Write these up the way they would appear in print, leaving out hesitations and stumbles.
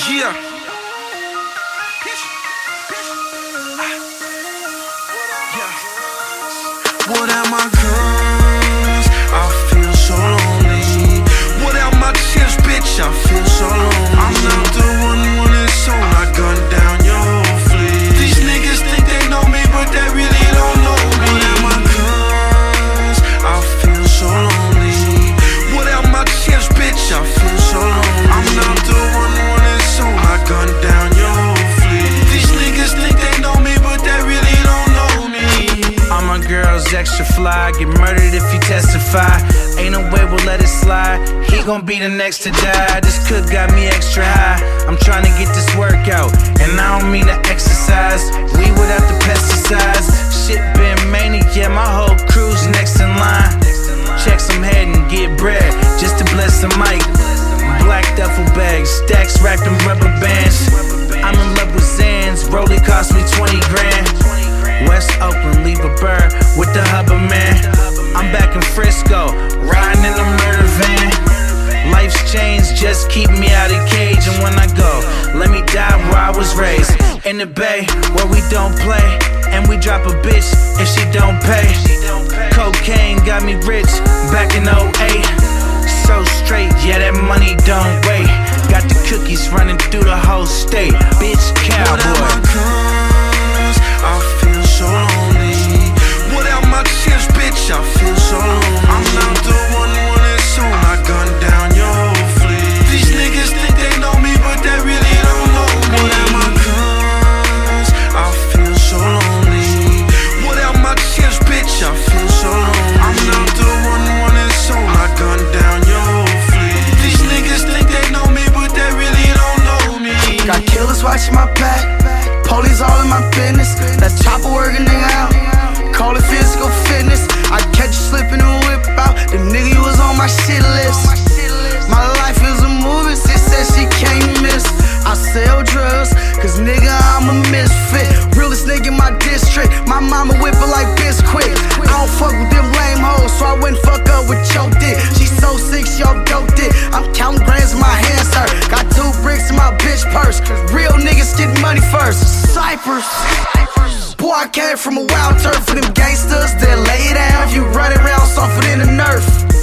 Yeah. Without my guns, I feel so lonely. Without my chips, bitch, I feel so lonely. I'm not the one when it's on, I gun down your whole fleet. These niggas think they know me, but they really don't know me. Without my guns, I feel so lonely. Without my chips, bitch, I feel so lonely. I'm not the one when it's on, I gun down your whole fleet. These niggas think they know me, but they really don't know me. All my girls extra fly, get murdered if you testify. Ain't no way we'll let it slide. He gon' be the next to die. This cook got me extra high. I'm trying to get this workout, and I don't mean to exercise. We without the pesticides. Shit been manic, yeah, my whole crew's next in line. Check some head and get bread, just to bless the mic. Black duffel bags, stacks wrapped in rubber bands. I'm in love with Zans, Rollie cost me 20 grand. West Oakland, leave a bird with the hubba man. I'm back in Frisco, riding in a murder van. Life's changed, just keep me out of cage. And when I go, let me die where I was raised. In the Bay, where we don't play, and we drop a bitch if she don't pay. Cocaine got me rich back in 08. So straight, yeah, that money don't wait. Got the cookies running through the whole state. Bitch, cowboy. I feel so lonely. Without my chips, bitch, I feel so lonely. I'm not the one when it's on, I gun down your whole fleet. These niggas think they know me, but they really don't know me. Without my guns, I feel so lonely. Without my chips, bitch, I feel so lonely. I'm not the one when it's on, I gun down your whole fleet. These niggas think they know me, but they really don't know me. Got killers watching my back, police all in my business. That chopper working nigga out, call it physical fitness. I catch you slipping and whip out, the nigga you was on my shit list. My life is a movie, she said she can't miss. I sell drugs, cause nigga I'm a misfit. Realest nigga in my district, my mama whip her like Bisquick. I don't fuck with them lame hoes, so I wouldn't fuck up with your dick. She so sick, she all doped it. I'm counting grands in my hands, sir. Got 2 bricks in my bitch purse, cause real niggas get money first. Cypress. Boy, I came from a wild turf for them gangsters that lay down. If you run around softer than a Nerf,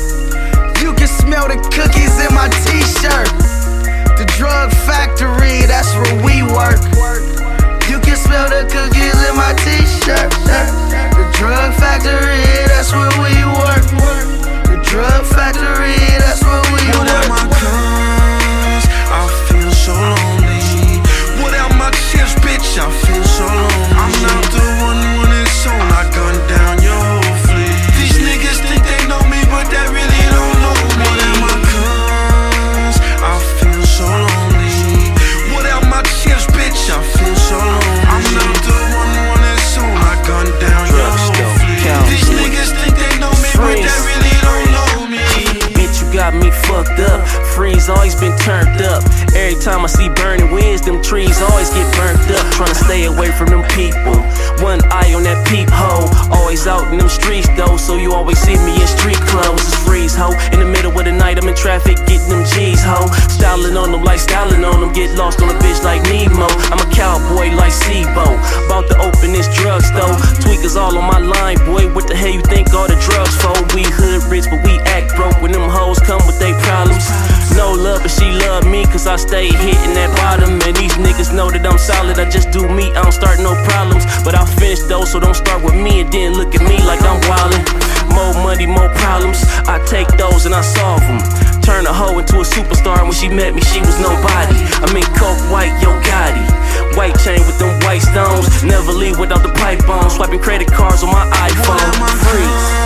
you can smell the cookies in my t-shirt. The drug factory, that's where we work. You can smell the cookies in my t-shirt. The drug factory, that's where we work. The drug factory, that's where we work. Without my guns, I feel so lonely. Without my chips, bitch, I feel so lonely. I'm not the one when it's on, I gun down your whole fleet. These niggas think they know me, but they really don't know me. Without my guns, I feel so lonely. Without my chips, bitch, I feel so lonely. I'm not the one when it's on, I gun down your whole fleet. These niggas think they know me, but they really don't know me. Bitch, you got me fucked up. Freeze always been turned up. Every time I see burning winds, them trees always get burnt up. Tryna stay away from them people. One eye on that peephole. Always out in them streets though, so you always see me in street clothes. It's freeze, ho. In the middle of the night, I'm in traffic, getting them G's, ho. Styling on them like styling on them. Get lost on a bitch like Nemo. I'm a cowboy like Sebo. About to open this drugstore. Tweakers all on my line, boy. What the hell you think all the drugs for? We hood rich, but we act broke. When them hoes come with they problems. No love, but she love me, cause I stay hitting that bottom. And these niggas know that I'm solid, I just do me, I don't start no problems. But I'll finish those, so don't start with me and then look at me like I'm wildin'. More money, more problems, I take those and I solve them. Turn a hoe into a superstar, and when she met me, she was nobody. I'm in coke white, yo Gotti. White chain with them white stones, never leave without the pipe on. Swiping credit cards on my iPhone, freeze.